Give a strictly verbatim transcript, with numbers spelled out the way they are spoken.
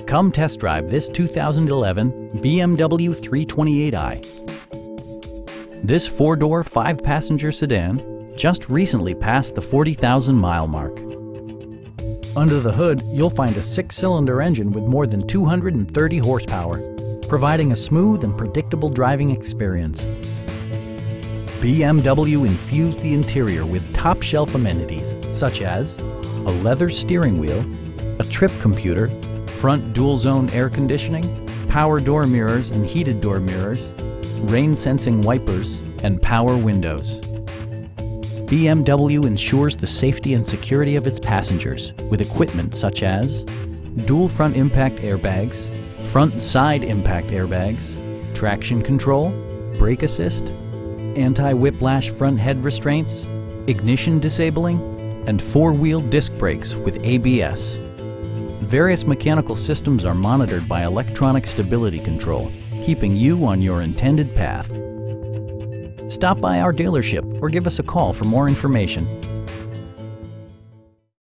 Come test drive this two thousand eleven B M W three twenty-eight i. This four-door, five-passenger sedan just recently passed the forty thousand mile mark. Under the hood, you'll find a six-cylinder engine with more than two hundred thirty horsepower, providing a smooth and predictable driving experience. B M W infused the interior with top-shelf amenities such as a leather steering wheel, a trip computer, front dual-zone air conditioning, power door mirrors and heated door mirrors, rain-sensing wipers, and power windows. B M W ensures the safety and security of its passengers with equipment such as dual front impact airbags, front and side impact airbags, traction control, brake assist, anti-whiplash front head restraints, ignition disabling, and four-wheel disc brakes with A B S. Various mechanical systems are monitored by electronic stability control, keeping you on your intended path. Stop by our dealership or give us a call for more information.